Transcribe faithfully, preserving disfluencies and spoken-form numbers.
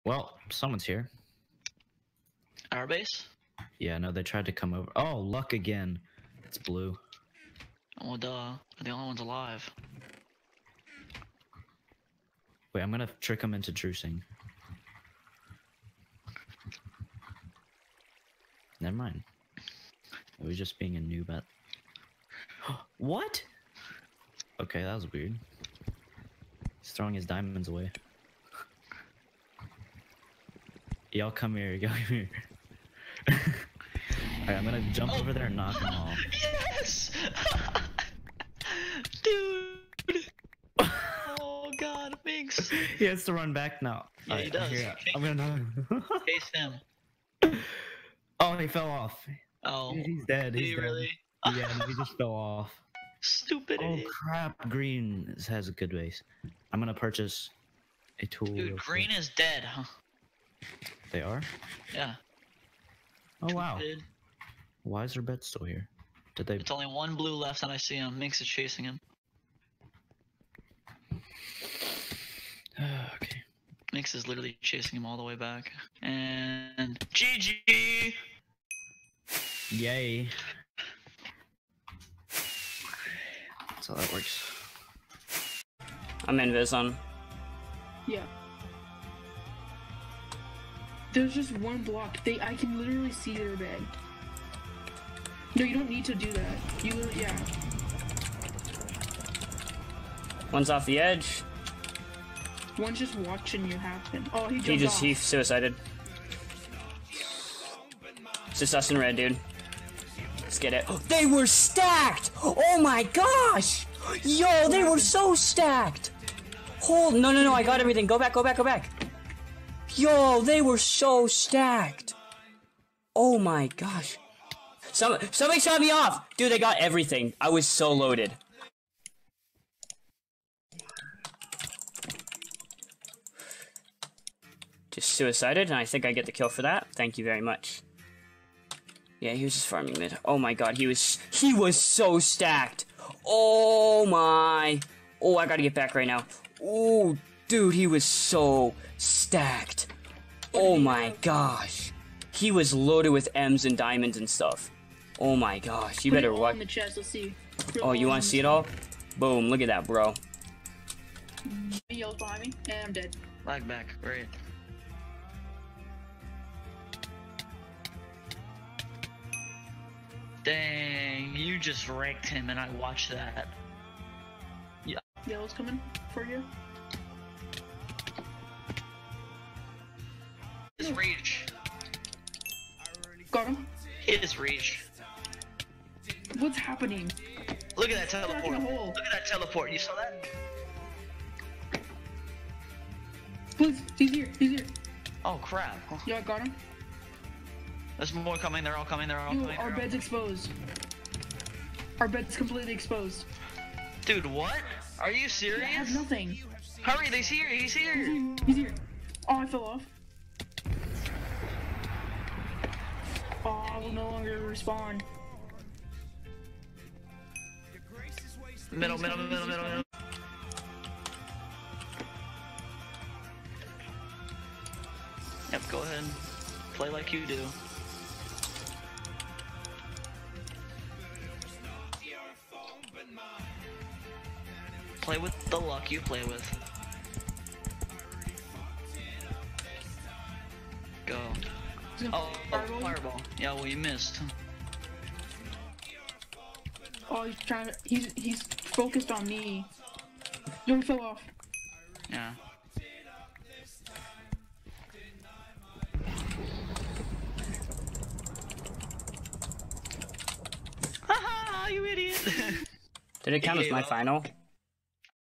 Well, someone's here. Our base? Yeah, no, they tried to come over. Oh, luck again. It's blue. Oh, duh. We're the only ones alive. Wait, I'm gonna trick them into trucing. Never mind. It was just being a noob at. What? Okay, that was weird. He's throwing his diamonds away. Y'all come here, y'all come here. Alright, I'm gonna jump oh. over there and knock them all. Yes! Dude! Oh god, Minx! He has to run back now. Yeah, right, he does. Here, I'm gonna knock. Chase him. Oh, he fell off. Oh. Dude, he's dead. Did He's he dead. really? Yeah, no, he just fell off. Stupid Oh idiot. crap, green has a good base. I'm gonna purchase a tool. Dude, green quick. is dead, huh? They are? Yeah. Oh wow. Stupid. Why is their bed still here? Did they? It's only one blue left and I see him. Minx is chasing him. Okay. Minx is literally chasing him all the way back. And G G! Yay. That's how that works. I'm invis on. Yeah. There's just one block. They, I can literally see their bed. No, you don't need to do that. You, yeah. One's off the edge. One's just watching you happen. Oh, he jumped He just off. he suicided. It's just us and red, dude. Let's get it. They were stacked! Oh my gosh! Yo, they were so stacked! Hold, no, no, no, I got everything. Go back, go back, go back. Yo, they were so stacked. Oh my gosh. Some, somebody shot me off! Dude, they got everything. I was so loaded. Just suicided, and I think I get the kill for that. Thank you very much. Yeah, he was just farming mid. Oh my god, he was he was so stacked. Oh my. Oh, I gotta get back right now. Oh, dude, he was so stacked. Oh my gosh. He was loaded with M's and diamonds and stuff. Oh my gosh, you Put better it all watch. in the chest. Let's see. Oh, you wanna see it all? Boom, look at that, bro. Yellow behind me, and I'm dead. Lag back, great. Dang, you just wrecked him and I watched that. Yeah. Yellow's coming for you. His reach. Got him. His reach. What's happening? Look at that teleport. hole. Look at that teleport. You saw that? Please, he's here. He's here. Oh crap. Yeah, I got him. There's more coming. They're all coming. They're all Yo, coming. our all... bed's exposed. Our bed's completely exposed. Dude, what? Are you serious? I have nothing. Hurry, he's here. He's here. He's here. He's here. Oh, I fell off. Oh, I will no longer respawn. Middle, middle, middle, middle, middle. Yep, go ahead. Play like you do. Play with the luck you play with. Go. Oh, oh, fireball. Yeah, well, you missed. Oh, he's trying to. He's he's focused on me. Yo, he fell off. Yeah. Haha, you idiot! Did it count as my final?